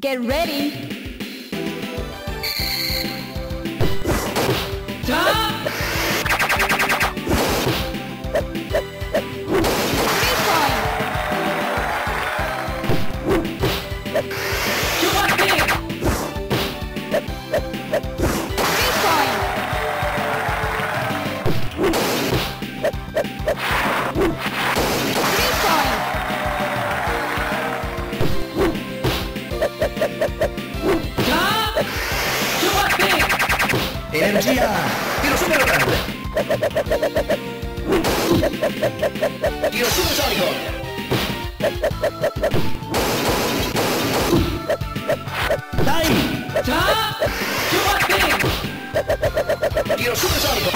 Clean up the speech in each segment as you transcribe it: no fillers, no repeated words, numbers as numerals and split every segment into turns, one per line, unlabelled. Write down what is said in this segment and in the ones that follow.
Get ready.
Jump!
Energia! Tiro super grande! Tiro supersonico! Dai! Tiro supersonico!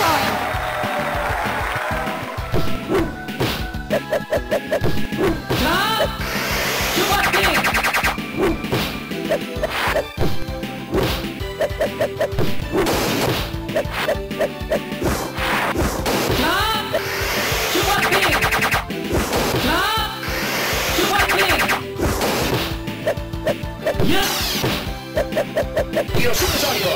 Tiro supersonico!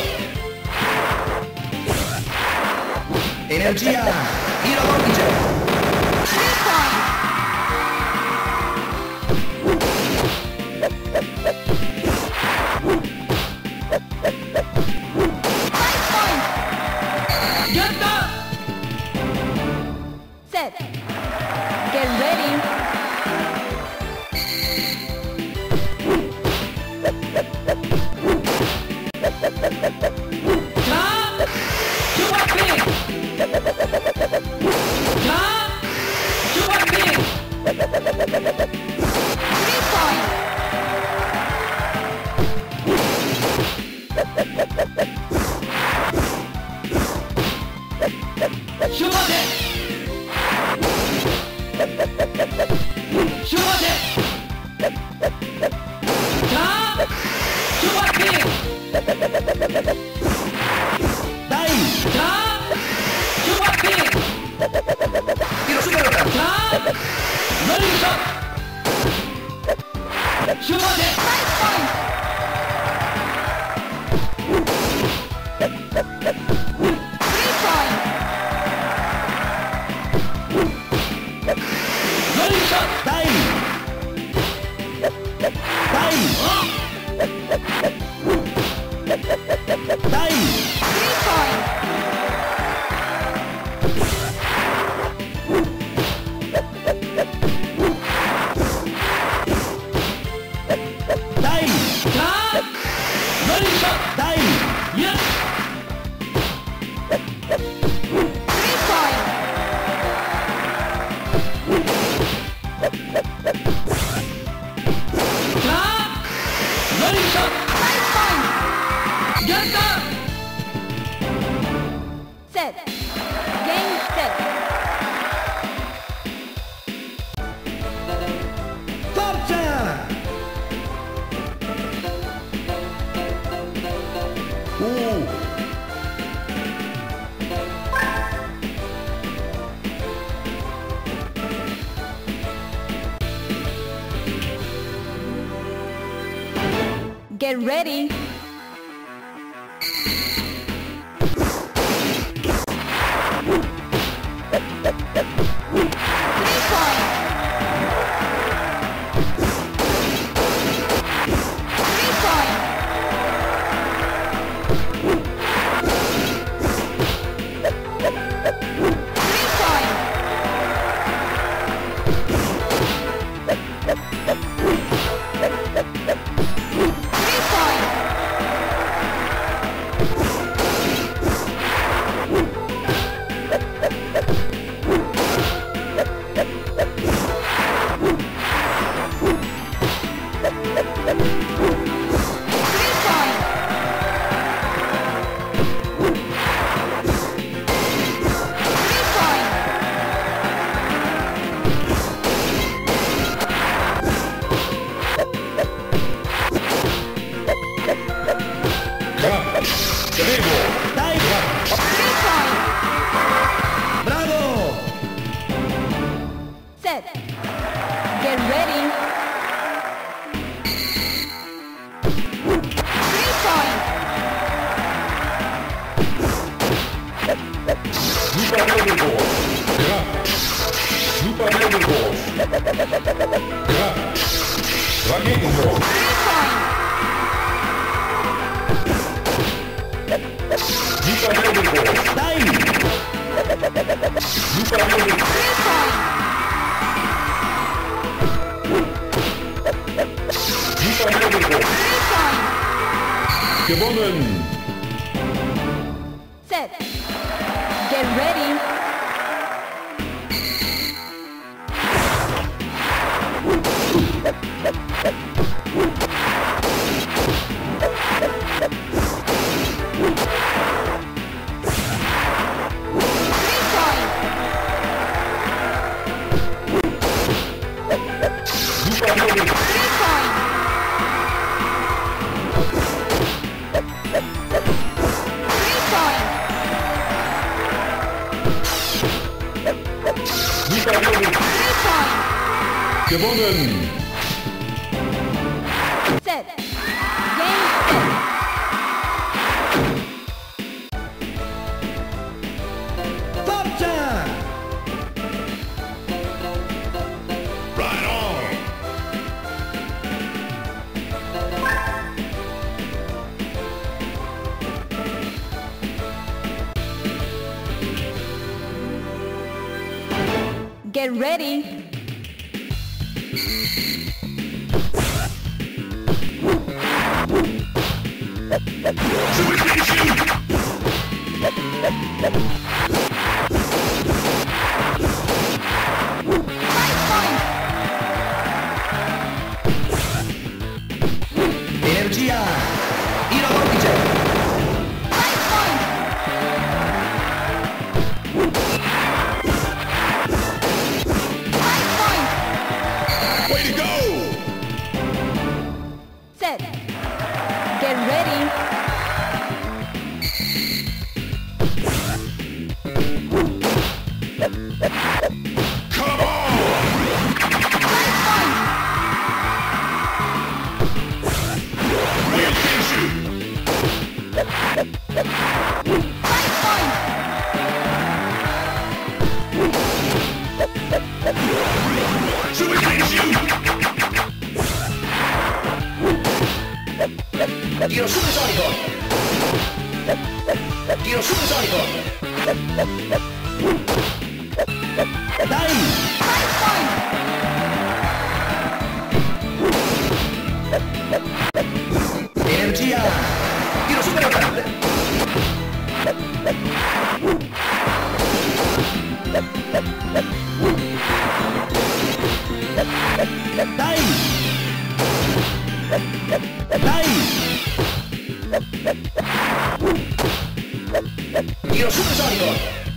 Energia! Tiro vortice!
Set. Get ready. Set. Game set.
Forza!
Get ready. Set. Get ready.
Magnifico.
3 points.
Super Magnifico.
Dai!
Super Magnifico.
3 points.
Super Magnifico.
3 points.
Gewonnen.
Set. Get ready.
Super Magnifico.
3 points. 3 points.
Super Magnifico.
3 points.
Gewonnen.
Set. Game set.
Forza!
Right on.
Get ready.
Super Station.
5 points.
Energia. Iro vortice.
5 points. 5 points.
Way to go.
Set. Get ready.
Come on.
5 points.
Pay attention.
5 points.
Super Station. Tiro supersonico. Tiro supersonico.
Dai!
5 points.
Energia. Tiro superrotante.
Dai! Dai!
Tiro supersonico.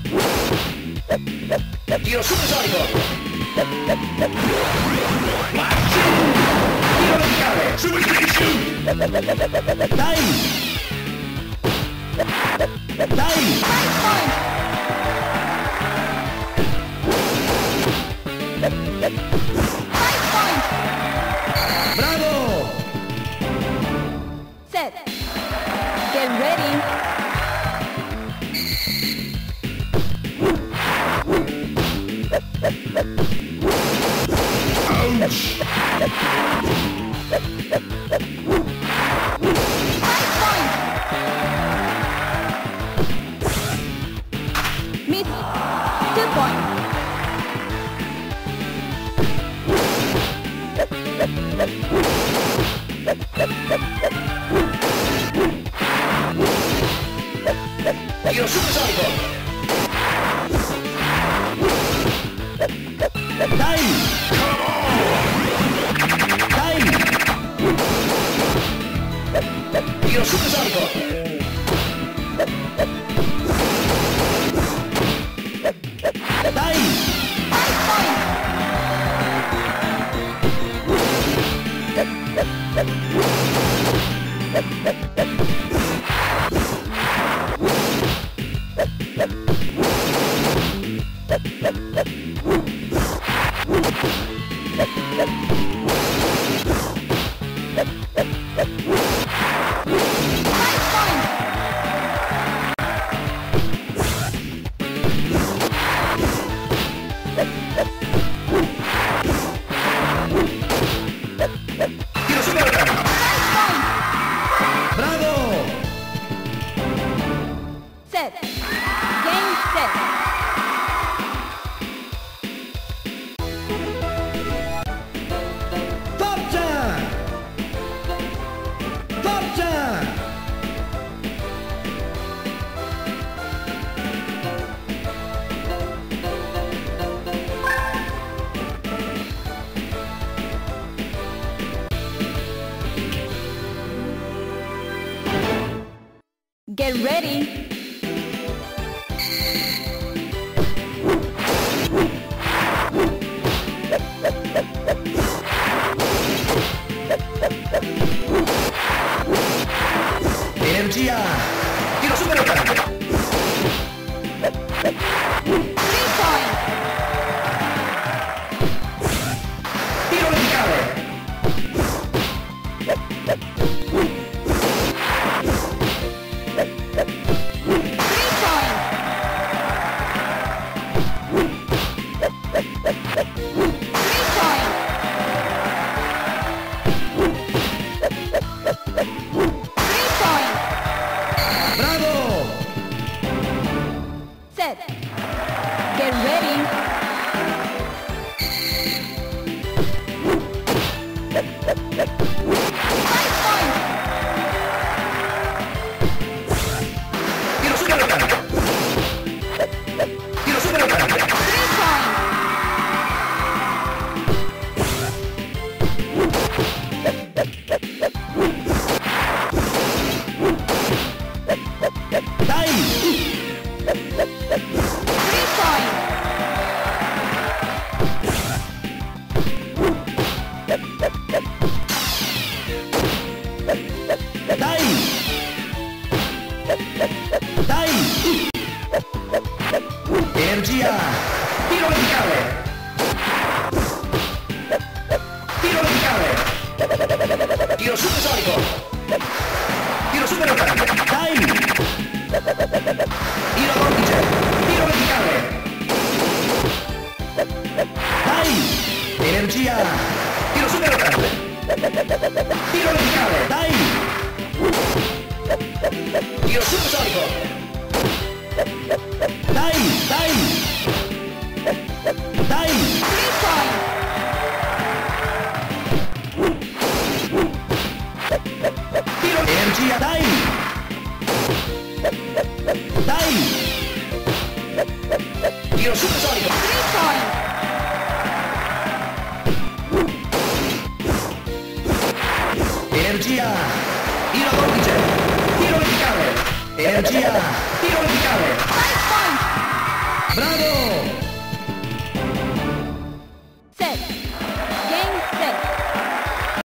Tiro supersonico. Marcio. Tiro verticale. Super Station.
Dai! Dai!
5 points. 5 points.
Bravo!
Set. Get ready.
Ouch.
5 points. Miss. 2 points.
Tiro supersonico.
Dai! Dai!
Tiro supersonico.
Dai!
5 points.
Tiro superattacco.
Five point.
Bravo!
Set. Game set.
Forza! Forza!
Get ready.
Energia!
Tiro superattacco.
3 point.
Tiro verticale.
3 point. 3 point. 3 point.
Bravo!
Set. Get ready. Five point.
Tiro superattacco. Tiro superattacco.
3 point.
Dai!
3 point.
Dai! Dai! Energia!
Tiro verticale. Tiro verticale. Tiro supersonico. Tiro superattacco.
Dai!
Tiro a vortice. Tiro verticale.
Dai! Energia!
Tiro superattacco. Tiro verticale.
Dai!
Tiro supersonico.
Dai! Dai! Dai!
3 point.
Tiro
Energia! Dai! Dai!
Tiro supersonico.
3 point.
Energia!
Tiro a vortice. Tiro verticale.
Energia!
Tiro verticale.